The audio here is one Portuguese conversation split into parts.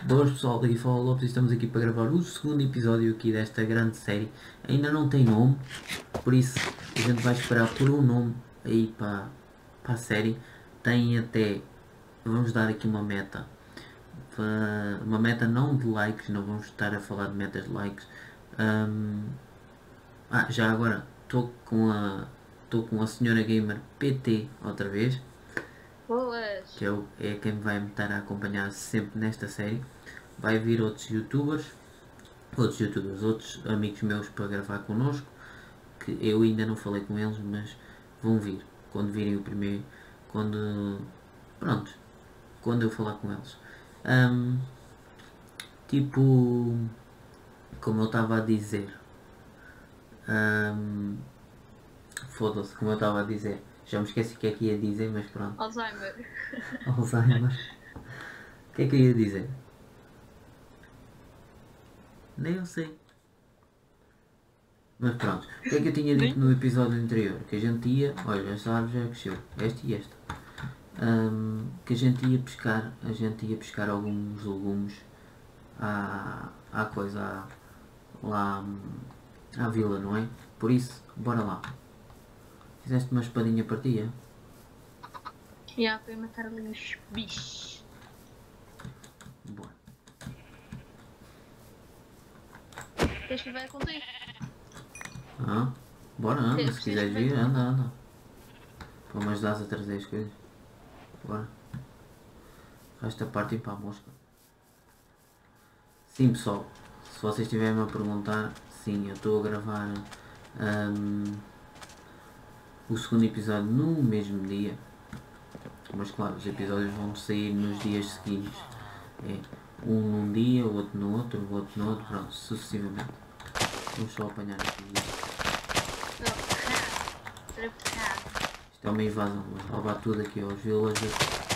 Boas pessoal, daqui fala o Lopes e estamos aqui para gravar o segundo episódio aqui desta grande série. Ainda não tem nome, por isso a gente vai esperar por um nome aí para a série. Tem até, vamos dar aqui uma meta. Uma meta não de likes, não vamos estar a falar de metas de likes. Já agora estou com a senhora gamer PT outra vez. Boas! Que é quem vai me estar a acompanhar sempre nesta série. Vai vir outros youtubers, outros amigos meus para gravar connosco, que eu ainda não falei com eles, mas vão vir quando virem o primeiro, pronto, quando eu falar com eles. Tipo, como eu estava a dizer, foda-se, como eu estava a dizer, já me esqueci o que é que ia dizer, mas pronto. Alzheimer. Alzheimer. O que é que eu ia dizer? Nem eu sei. Mas pronto, o que é que eu tinha dito no episódio anterior? Que a gente ia, olha, esta árvore já cresceu, esta e esta. Que a gente ia pescar alguns legumes à coisa, lá à vila, não é? Por isso, bora lá. Fizeste uma espadinha partida? Já, para matar ali os bichos. Bora. Queres que eu vá contigo? Bora, anda, se Precisas quiseres que vir, venha anda. Para me ajudares a trazer as coisas. Bora. Resta parte e para a mosca. Sim, pessoal, se vocês estiverem a perguntar, sim, eu estou a gravar o segundo episódio no mesmo dia, mas claro, os episódios vão sair nos dias seguintes. É um num dia, o outro no outro, o outro no outro, pronto, sucessivamente. Vamos só apanhar aqui isto. Isto é uma invasão, vamos roubar tudo aqui aos villagers.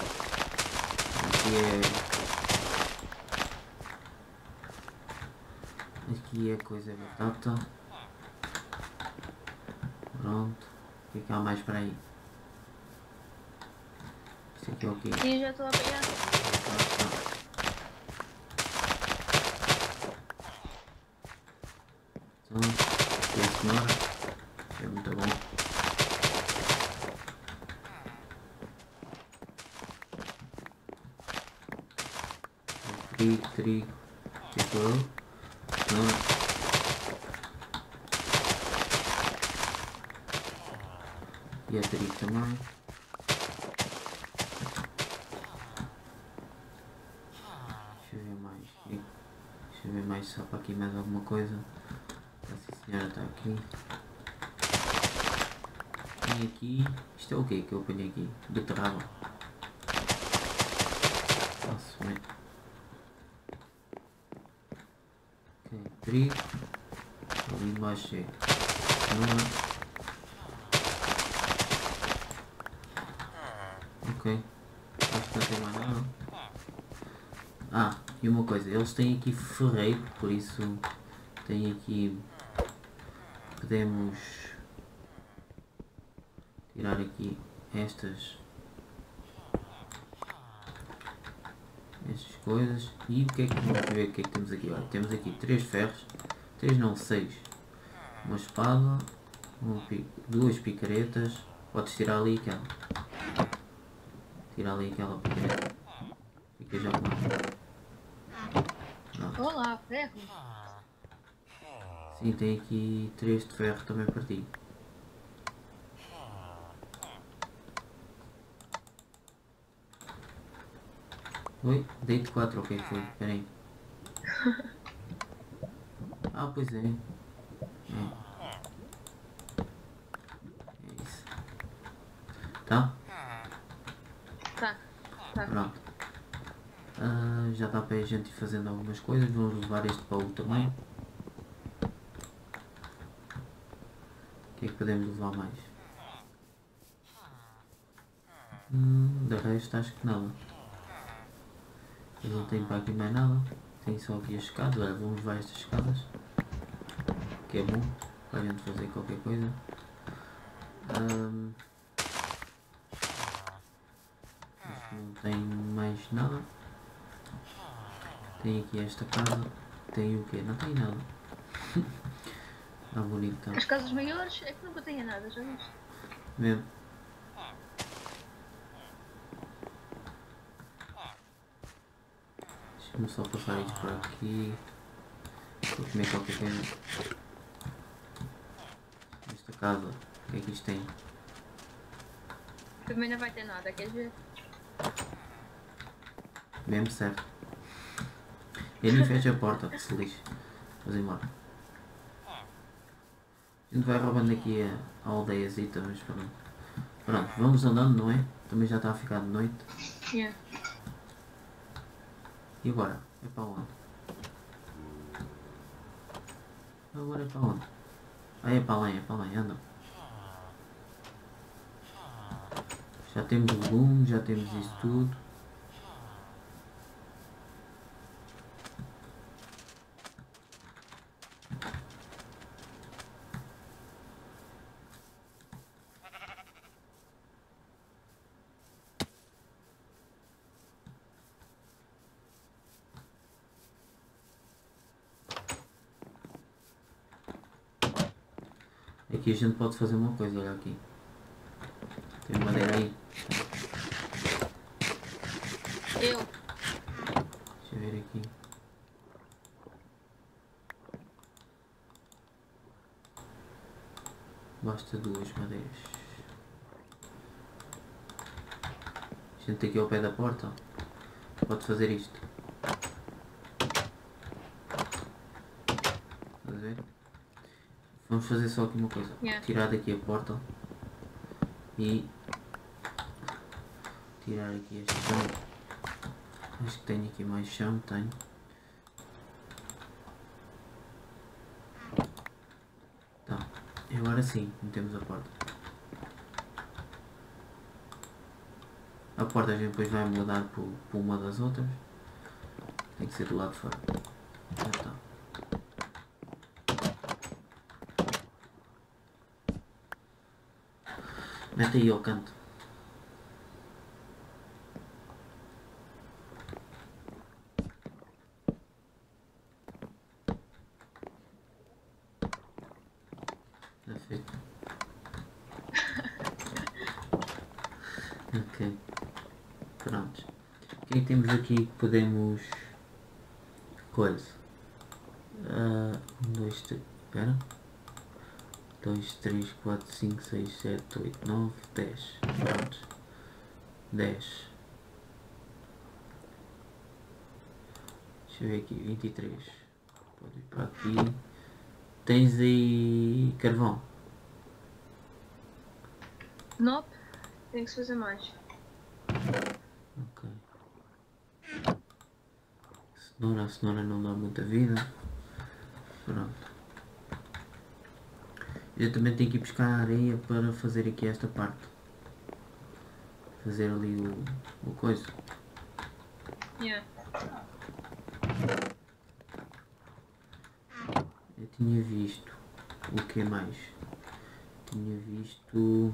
Aqui é coisa batata. Pronto. O que é que há mais para aí? Isto aqui é o quê? Sim, já estou a apanhar. Então, aqui é a cenoura. É muito bom. Trigo. Tipo, cenoura. E a trigo também. Deixa eu ver mais só para aqui mais alguma coisa. Essa senhora está aqui. Tem aqui. Isto é o que que eu ponho aqui? Beterraba. Faço bem. Ok, trigo. Ali embaixo é cenoura. Ok. Acho que não tem mais nada. E uma coisa, eles têm aqui ferreiro, por isso tem aqui. Podemos tirar aqui estas coisas. E o que é que vamos ver? O que é que temos aqui? Olha, temos aqui 3 ferros, 3 não, 6. Uma espada, duas picaretas. Podes tirar ali aquela. Tira ali aquela picareta. Fica já com. Olá, ferro. Sim, tem aqui 3 de ferro também para ti. Oi? Dei-te 4, ok, foi. Espera aí. Pois é. É isso. Tá? Tá. Pronto. Já dá para a gente ir fazendo algumas coisas. Vamos levar este baú também. O que é que podemos levar mais? De resto acho que nada. Eu não tenho para aqui mais nada. Tenho só aqui as escadas. Olha, vamos levar estas escadas. Que é bom para a gente fazer qualquer coisa. Acho que não tem mais nada. Tem aqui esta casa. Tem o quê? Não tem nada. Ah, bonito. As casas maiores é que nunca tenha nada, já viste? Mesmo. Deixa-me só passar isto por aqui. Vou comer qualquer coisa. Esta casa, o que é que isto tem? Também não vai ter nada, queres ver? Mesmo certo. Eu nem fecho a porta, que se lixe. Vamos embora. A gente vai roubando aqui a aldeiazita, mas pronto. Pronto, vamos andando, não é? Também já está a ficar de noite. Yeah. E agora? É para onde? Agora é para onde? Ah, é para além, anda. Já temos legumes, já temos isso tudo. Aqui a gente pode fazer uma coisa, olha aqui. Tem madeira aí. Eu. Deixa eu ver aqui. Basta duas madeiras. A gente aqui ao pé da porta pode fazer isto. Estás a ver? Vamos fazer só aqui uma coisa. Yeah. Tirar daqui a porta e tirar aqui este chão. Acho que tenho aqui mais chão, tenho. Tá. E agora sim, metemos a porta. A porta a gente depois vai mudar por uma das outras. Tem que ser do lado de fora. Já está. Mete aí ao canto. Está feito. Ok. Pronto. O que é que temos aqui que podemos... Coisa. 1, 2, 3... Espera. 2, 3, 4, 5, 6, 7, 8, 9, 10. Pronto. 10. Deixa eu ver aqui. 23. Pode ir para aqui. Tens aí carvão? Nope. Tem que se fazer mais. Ok. A cenoura não dá muita vida. Pronto. Eu também tenho que ir buscar areia para fazer aqui esta parte. Fazer ali o coisa. Yeah. Eu tinha visto. O que mais? Tinha visto...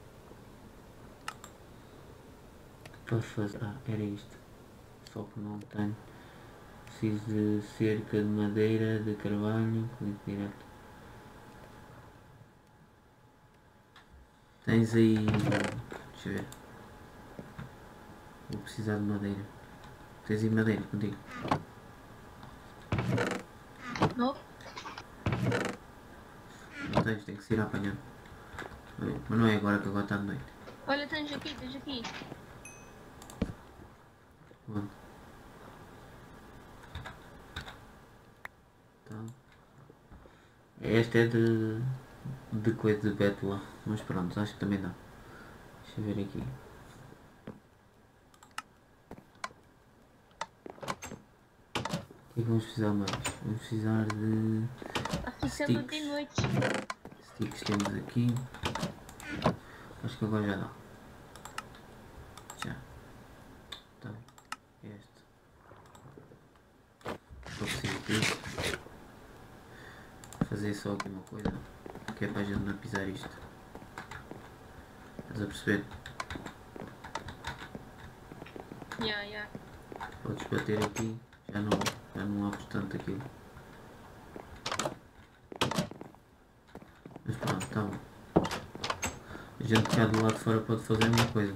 Para fazer... Ah, era isto. Só que não tenho. Preciso de cerca de madeira, de carvalho, clique direto. Tens aí... Deixa eu ver. Vou precisar de madeira. Tens aí madeira contigo? Nope. Não tens, tem que se ir a apanhar. Mas não é agora que agora está de noite. Olha, tens aqui, tens aqui. Onde? Tá. Este é de coisa de bétula. Mas pronto, acho que também dá. Deixa eu ver aqui. O que é que vamos precisar mais? Vamos precisar de Está ficando de noite. sticks temos aqui. Acho que agora já dá. Já. Tá. Este. Só preciso disso. Fazer só aqui uma coisa. Que é para a gente não pisar isto. Estás a perceber? Yeah, yeah. Podes bater aqui. Já não há portanto aquilo. Mas pronto, tá bom. A gente cá do lado de fora pode fazer uma coisa.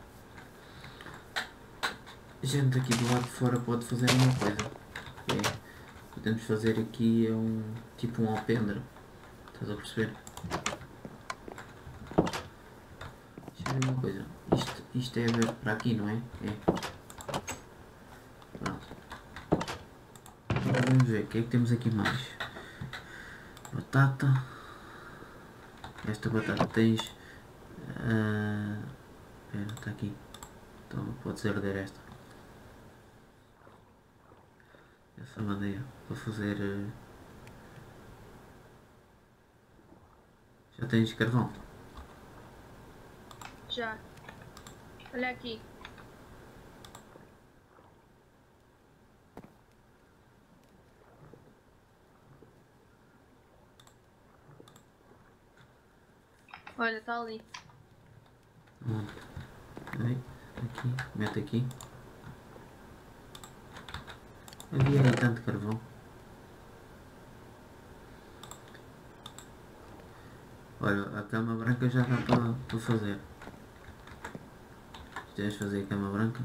A gente aqui do lado de fora pode fazer uma coisa. Podemos fazer aqui tipo um alpendre. Estás a perceber? Deixa eu ver uma coisa. Isto é ver para aqui, não é? É. Pronto. Agora vamos ver o que é que temos aqui mais. Batata. Esta batata tens. Espera, está aqui. Então pode ser arder esta. Essa madeira para fazer. Já tens carvão? Já. Olha aqui. Olha, está ali. Aí, aqui, mete aqui. Havia aí tanto carvão. Olha, a cama branca já dá para fazer. Se queres fazer a cama branca.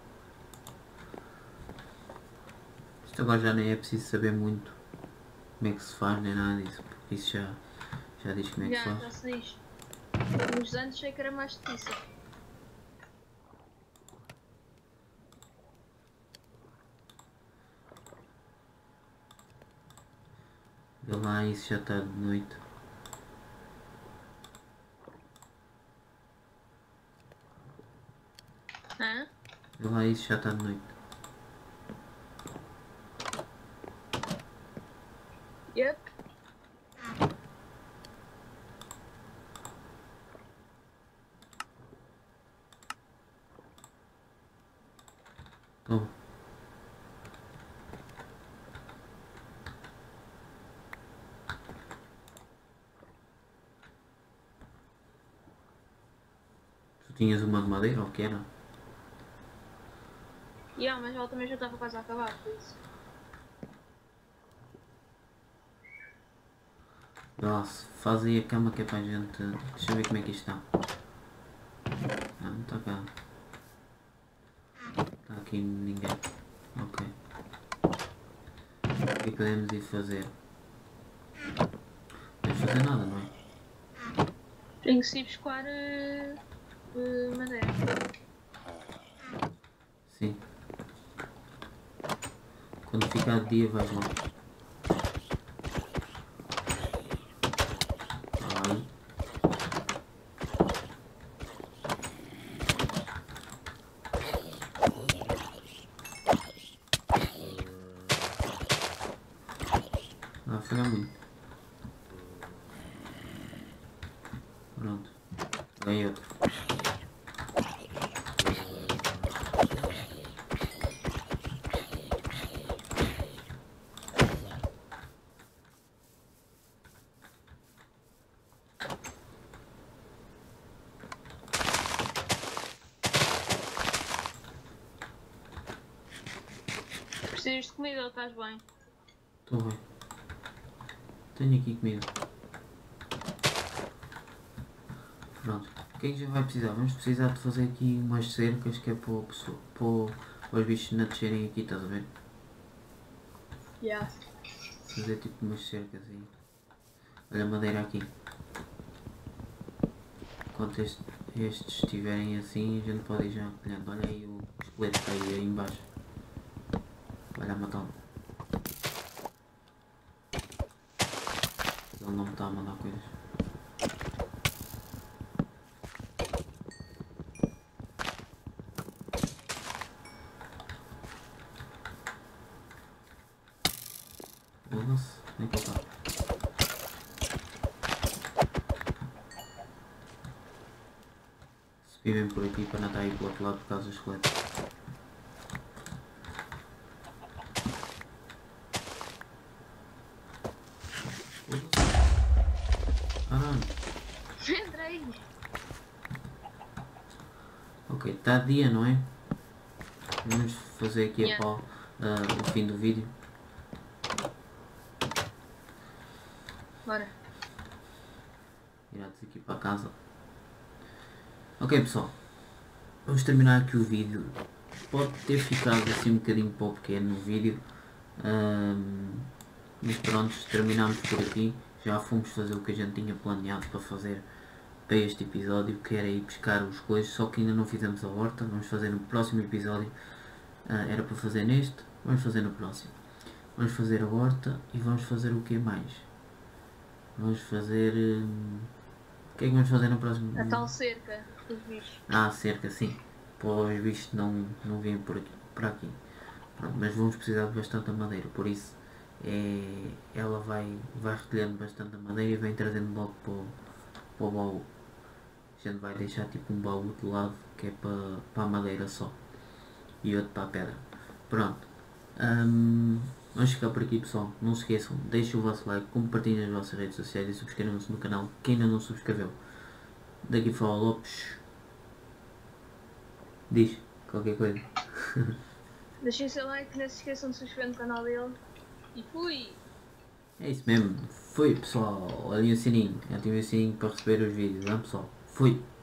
Isto agora já nem é preciso saber muito como é que se faz nem nada disso, porque isso já diz como é que se faz. Já se diz. Uns anos sei que era mais difícil. Vê lá, isso já está de noite. Hã? Vê lá, isso já está de noite. Yep. Toma. Tu tinhas uma de madeira ou o que era? Mas ela também já estava quase a acabar, por isso. Nossa, faz aí a cama que é para a gente. Deixa eu ver como é que isto está. Não está cá. Está aqui ninguém. Ok. O que podemos ir fazer? Não podemos fazer nada, não é? Tenho que se ir buscar madeira. Sim. Quando ficar de dia vais lá. Ai. Vai afogar muito. Pronto. Ganhei outro. Precisas de comida ou estás bem? Estou bem. Tenho aqui comida. Pronto. O que é que já vai precisar? Vamos precisar de fazer aqui umas cercas que é para os bichos não descerem aqui, estás a ver? Yeah. Fazer tipo umas cercas aí. Olha a madeira aqui. Enquanto estes estiverem assim, a gente pode ir já colhendo. Olha aí o esqueleto que está aí embaixo. Vai lá matá-lo. Ele não me está a mandar coisas. Nossa, nem que ele está. Se vivem por aqui para não estar aí para o outro lado por causa dos esqueletos. Entra aí. Ok, está dia, não é? Vamos fazer aqui a o fim do vídeo. Bora. Virados aqui para casa. Ok pessoal, vamos terminar aqui o vídeo. Pode ter ficado assim um bocadinho pouco pequeno no vídeo, mas pronto, terminamos por aqui. Já fomos fazer o que a gente tinha planeado para fazer para este episódio, que era ir pescar os coisas, só que ainda não fizemos a horta. Vamos fazer no próximo episódio. Era para fazer neste, vamos fazer no próximo. Vamos fazer a horta e vamos fazer o que mais? Vamos fazer... o que é que vamos fazer no próximo? A tal cerca dos bichos. Cerca, sim. Pois visto não vêm por aqui. Pronto, mas vamos precisar de bastante madeira, por isso ela vai recolhendo bastante madeira e vem trazendo logo para o baú. A gente vai deixar tipo um baú de lado que é para a madeira só e outro para a pedra. Pronto. Vamos ficar por aqui pessoal. Não se esqueçam, deixem o vosso like, compartilhem nas vossas redes sociais e subscrevam-se no canal quem ainda não subscreveu. Daqui fala Lopes. Diz qualquer coisa. Deixem o seu like, não se esqueçam de se inscrever no canal dele. E fui! É isso mesmo. Fui pessoal. Olhem o sininho. Ativem o sininho para receber os vídeos. Pessoal. Fui.